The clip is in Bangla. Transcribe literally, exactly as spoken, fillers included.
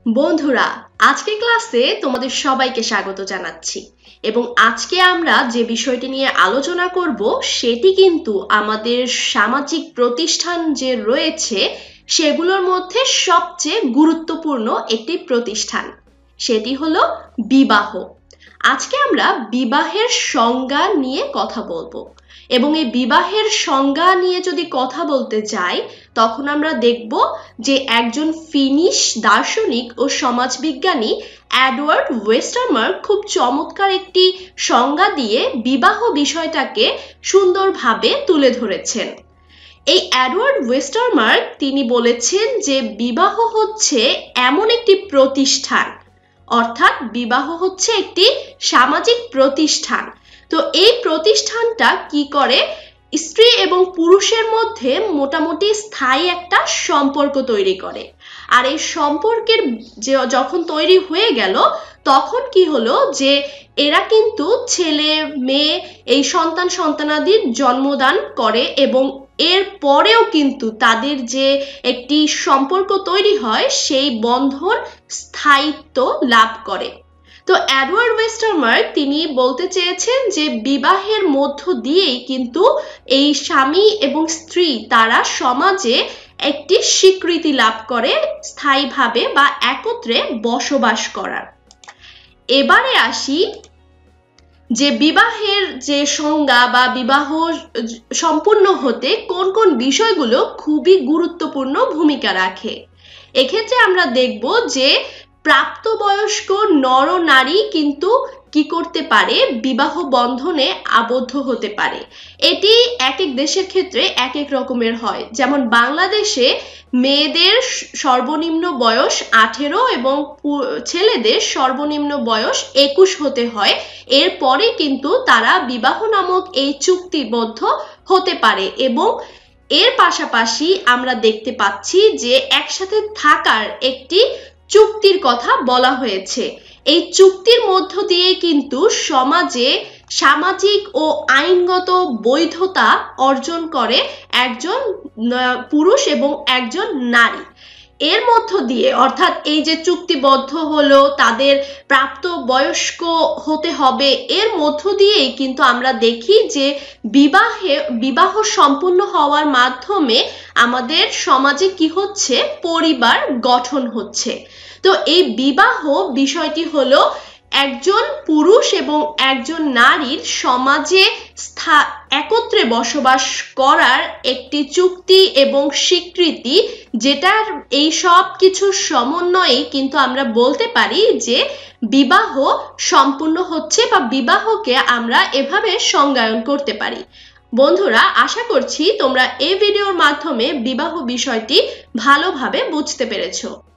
বন্ধুরা, আজকে ক্লাসে তোমাদের সবাইকে স্বাগত জানাচ্ছি এবং আজকে আমরা যে বিষয়টি নিয়ে আলোচনা করব সেটি কিন্তু আমাদের সামাজিক প্রতিষ্ঠান যে রয়েছে সেগুলোর মধ্যে সবচেয়ে গুরুত্বপূর্ণ একটি প্রতিষ্ঠান, সেটি হলো বিবাহ। আজকে আমরা বিবাহের সংজ্ঞা নিয়ে কথা বলবো এবং এই বিবাহের সংজ্ঞা নিয়ে যদি কথা বলতে যাই তখন আমরা দেখব যে একজন ফিনিশ দার্শনিক ও সমাজবিজ্ঞানী এডওয়ার্ড ওয়েস্টারমার্ক খুব চমৎকার একটি সংজ্ঞা দিয়ে বিবাহ বিষয়টাকে সুন্দরভাবে তুলে ধরেছেন। এই এডওয়ার্ড ওয়েস্টারমার্ক তিনি বলেছেন যে বিবাহ হচ্ছে এমন একটি প্রতিষ্ঠান, অর্থাৎ বিবাহ হচ্ছে একটি সামাজিক প্রতিষ্ঠান। তো এই প্রতিষ্ঠানটা কি করে, স্ত্রী এবং পুরুষের মধ্যে মোটামুটি স্থায়ী একটা সম্পর্ক তৈরি করে। আর এই সম্পর্কের যে যখন তৈরি হয়ে গেল তখন কি হলো যে এরা কিন্তু ছেলে মেয়ে এই সন্তান সন্তানাদির জন্মদান করে এবং এর পরেও কিন্তু তাদের যে একটি সম্পর্ক তৈরি হয় সেই বন্ধন স্থায়িত্ব লাভ করে। তো এডওয়ার্ড ওয়েস্টারমার্ক তিনি বলতে চেয়েছেন যে বিবাহের মধ্য দিয়েই কিন্তু এই স্বামী এবং স্ত্রী তারা সমাজে একটি স্বীকৃতি লাভ করে স্থায়ীভাবে বা একত্রে বসবাস করার। এবারে আসি যে বিবাহের যে সংজ্ঞা বা বিবাহ সম্পূর্ণ হতে কোন কোন বিষয়গুলো খুবই গুরুত্বপূর্ণ ভূমিকা রাখে। এক্ষেত্রে আমরা দেখব যে প্রাপ্তবয়স্ক নর নারী কিন্তু কি করতে পারে, বিবাহ বন্ধনে আবদ্ধ হতে পারে। এটি এক এক দেশের ক্ষেত্রে এক এক রকমের হয়। যেমন বাংলাদেশে মেয়েদের সর্বনিম্ন বয়স আঠেরো এবং ছেলেদের সর্বনিম্ন বয়স একুশ হতে হয়, এরপরে কিন্তু তারা বিবাহ নামক এই চুক্তিবদ্ধ হতে পারে। এবং এর পাশাপাশি আমরা দেখতে পাচ্ছি যে একসাথে থাকার একটি চুক্তির কথা বলা হয়েছে। এই চুক্তির মধ্য দিয়ে কিন্তু সমাজে সামাজিক ও আইনগত বৈধতা অর্জন করে একজন পুরুষ এবং একজন নারী। এর মধ্য দিয়ে অর্থাৎ এই যে চুক্তিবদ্ধ হলো তাদের প্রাপ্ত বয়স্ক হতে হবে, এর মধ্য দিয়েই কিন্তু আমরা দেখি যে বিবাহে বিবাহ সম্পূর্ণ হওয়ার মাধ্যমে আমাদের সমাজে কি হচ্ছে, পরিবার গঠন হচ্ছে। তো এই বিবাহ বিষয়টি হলো একজন পুরুষ এবং একজন নারীর সমাজে একত্রে বসবাস করার একটি চুক্তি এবং স্বীকৃতি, যেটার এই সব কিছুর সমন্বয়ে কিন্তু আমরা বলতে পারি যে বিবাহ সম্পূর্ণ হচ্ছে বা বিবাহকে আমরা এভাবে সংজ্ঞায়ন করতে পারি। বন্ধুরা, আশা করছি তোমরা এই ভিডিওর মাধ্যমে বিবাহ বিষয়টি ভালোভাবে বুঝতে পেরেছো।